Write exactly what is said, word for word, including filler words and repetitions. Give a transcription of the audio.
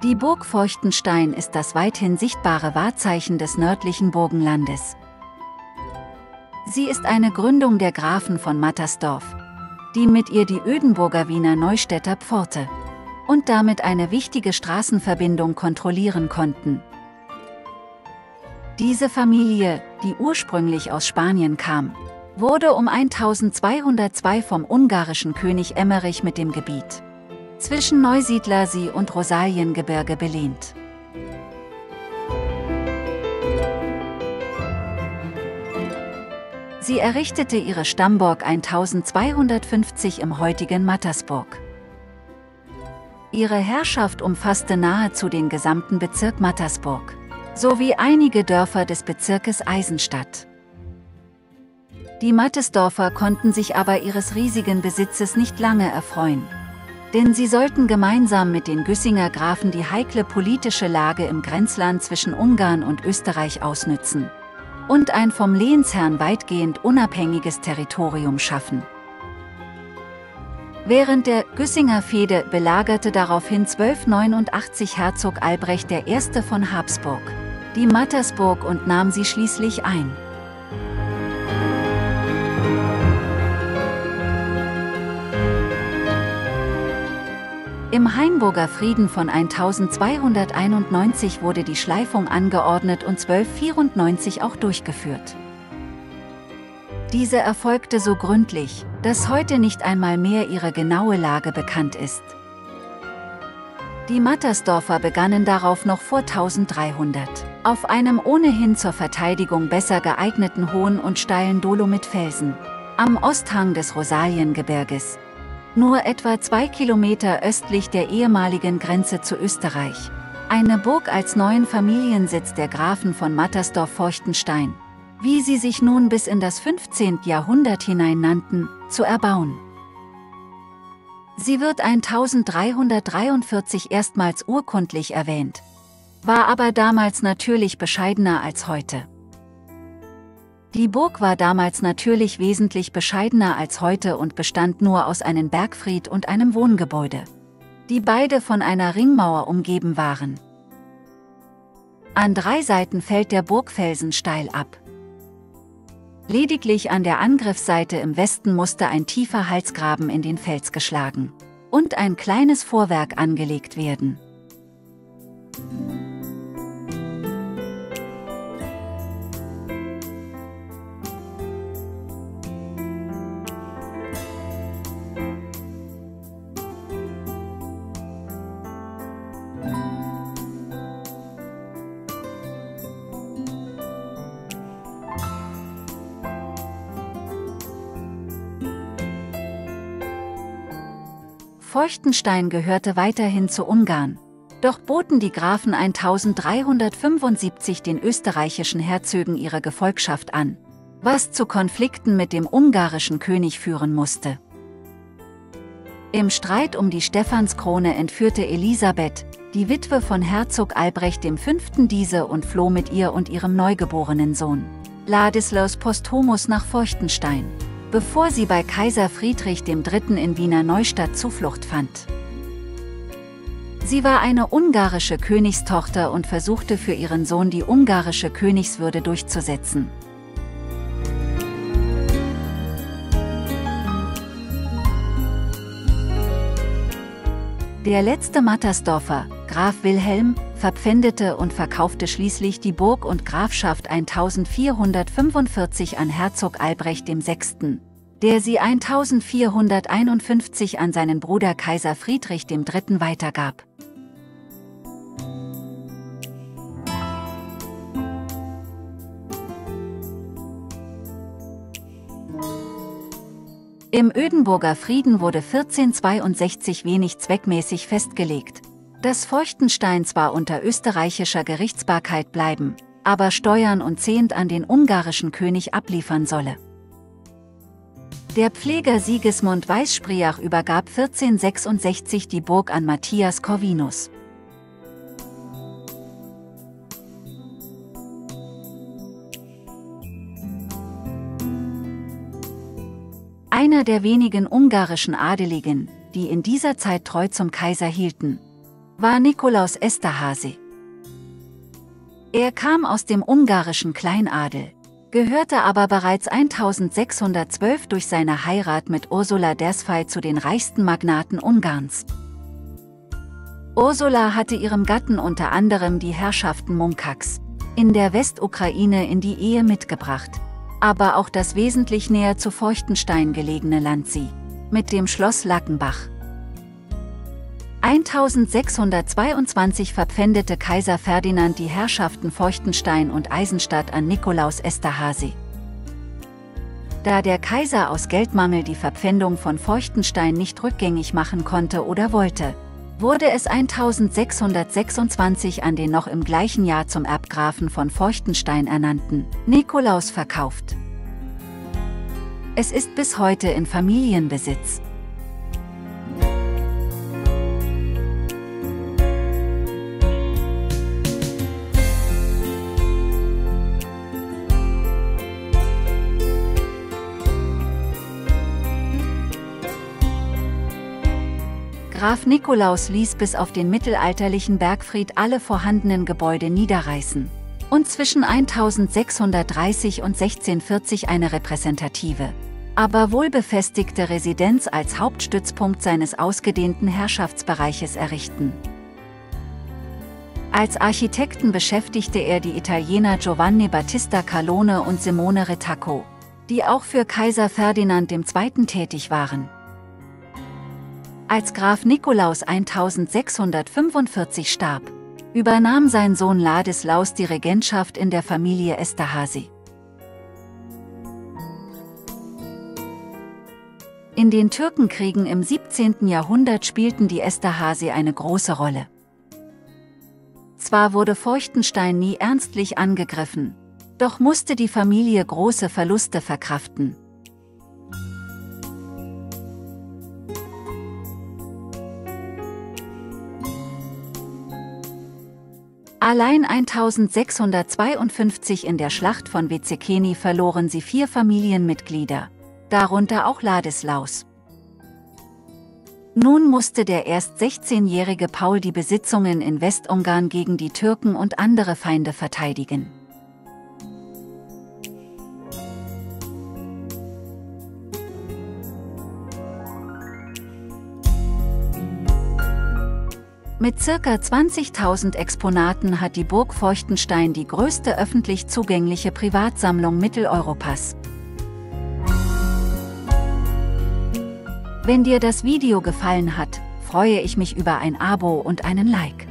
Die Burg Feuchtenstein ist das weithin sichtbare Wahrzeichen des nördlichen Burgenlandes. Sie ist eine Gründung der Grafen von Mattersdorf, die mit ihr die Ödenburger Wiener Neustädter Pforte und damit eine wichtige Straßenverbindung kontrollieren konnten. Diese Familie, die ursprünglich aus Spanien kam, wurde um eintausendzweihundertzwei vom ungarischen König Emmerich mit dem Gebiet zwischen Neusiedlersee und Rosaliengebirge belehnt. Sie errichtete ihre Stammburg eintausendzweihundertfünfzig im heutigen Mattersburg. Ihre Herrschaft umfasste nahezu den gesamten Bezirk Mattersburg, sowie einige Dörfer des Bezirkes Eisenstadt. Die Mattersdorfer konnten sich aber ihres riesigen Besitzes nicht lange erfreuen. Denn sie sollten gemeinsam mit den Güssinger Grafen die heikle politische Lage im Grenzland zwischen Ungarn und Österreich ausnützen und ein vom Lehensherrn weitgehend unabhängiges Territorium schaffen. Während der Güssinger Fehde belagerte daraufhin zwölfhundertneunundachtzig Herzog Albrecht der Erste von Habsburg die Mattersburg und nahm sie schließlich ein. Im Hainburger Frieden von eintausendzweihunderteinundneunzig wurde die Schleifung angeordnet und zwölfhundertvierundneunzig auch durchgeführt. Diese erfolgte so gründlich, dass heute nicht einmal mehr ihre genaue Lage bekannt ist. Die Mattersdorfer begannen darauf noch vor eintausenddreihundert, auf einem ohnehin zur Verteidigung besser geeigneten hohen und steilen Dolomitfelsen, am Osthang des Rosaliengebirges, nur etwa zwei Kilometer östlich der ehemaligen Grenze zu Österreich, eine Burg als neuen Familiensitz der Grafen von Mattersdorf-Feuchtenstein, wie sie sich nun bis in das fünfzehnte Jahrhundert hinein nannten, zu erbauen. Sie wird eintausenddreihundertdreiundvierzig erstmals urkundlich erwähnt, war aber damals natürlich bescheidener als heute. Die Burg war damals natürlich wesentlich bescheidener als heute und bestand nur aus einem Bergfried und einem Wohngebäude, die beide von einer Ringmauer umgeben waren. An drei Seiten fällt der Burgfelsen steil ab. Lediglich an der Angriffsseite im Westen musste ein tiefer Halsgraben in den Fels geschlagen und ein kleines Vorwerk angelegt werden. Feuchtenstein gehörte weiterhin zu Ungarn, doch boten die Grafen eintausenddreihundertfünfundsiebzig den österreichischen Herzögen ihre Gefolgschaft an, was zu Konflikten mit dem ungarischen König führen musste. Im Streit um die Stephanskrone entführte Elisabeth, die Witwe von Herzog Albrecht der Fünfte, diese und floh mit ihr und ihrem neugeborenen Sohn Ladislaus Posthumus nach Feuchtenstein, bevor sie bei Kaiser Friedrich der Dritte in Wiener Neustadt Zuflucht fand. Sie war eine ungarische Königstochter und versuchte für ihren Sohn die ungarische Königswürde durchzusetzen. Der letzte Mattersdorfer, Graf Wilhelm, verpfändete und verkaufte schließlich die Burg und Grafschaft eintausendvierhundertfünfundvierzig an Herzog Albrecht der Sechste, der sie eintausendvierhunderteinundfünfzig an seinen Bruder Kaiser Friedrich der Dritte weitergab. Im Ödenburger Frieden wurde vierzehnhundertzweiundsechzig wenig zweckmäßig festgelegt, dass Feuchtenstein zwar unter österreichischer Gerichtsbarkeit bleiben, aber Steuern und Zehnt an den ungarischen König abliefern solle. Der Pfleger Sigismund Weißspriach übergab vierzehnhundertsechsundsechzig die Burg an Matthias Corvinus. Einer der wenigen ungarischen Adeligen, die in dieser Zeit treu zum Kaiser hielten. war Nikolaus Esterházy. Er kam aus dem ungarischen Kleinadel, gehörte aber bereits eintausendsechshundertzwölf durch seine Heirat mit Ursula Dersfay zu den reichsten Magnaten Ungarns. Ursula hatte ihrem Gatten unter anderem die Herrschaften Munkacs in der Westukraine in die Ehe mitgebracht, aber auch das wesentlich näher zu Feuchtenstein gelegene Landsee mit dem Schloss Lackenbach. eintausendsechshundertzweiundzwanzig verpfändete Kaiser Ferdinand die Herrschaften Feuchtenstein und Eisenstadt an Nikolaus Esterházy. Da der Kaiser aus Geldmangel die Verpfändung von Feuchtenstein nicht rückgängig machen konnte oder wollte, wurde es eintausendsechshundertsechsundzwanzig an den noch im gleichen Jahr zum Erbgrafen von Feuchtenstein ernannten Nikolaus verkauft. Es ist bis heute in Familienbesitz. Graf Nikolaus ließ bis auf den mittelalterlichen Bergfried alle vorhandenen Gebäude niederreißen und zwischen eintausendsechshundertdreißig und sechzehnhundertvierzig eine repräsentative, aber wohlbefestigte Residenz als Hauptstützpunkt seines ausgedehnten Herrschaftsbereiches errichten. Als Architekten beschäftigte er die Italiener Giovanni Battista Calone und Simone Retacco, die auch für Kaiser Ferdinand der Zweite tätig waren. Als Graf Nikolaus eintausendsechshundertfünfundvierzig starb, übernahm sein Sohn Ladislaus die Regentschaft in der Familie Esterházy. In den Türkenkriegen im siebzehnten Jahrhundert spielten die Esterházy eine große Rolle. Zwar wurde Feuchtenstein nie ernstlich angegriffen, doch musste die Familie große Verluste verkraften. Allein eintausendsechshundertzweiundfünfzig in der Schlacht von Wycekeni verloren sie vier Familienmitglieder, darunter auch Ladislaus. Nun musste der erst sechzehnjährige Paul die Besitzungen in Westungarn gegen die Türken und andere Feinde verteidigen. Mit circa zwanzigtausend Exponaten hat die Burg Feuchtenstein die größte öffentlich zugängliche Privatsammlung Mitteleuropas. Wenn dir das Video gefallen hat, freue ich mich über ein Abo und einen Like.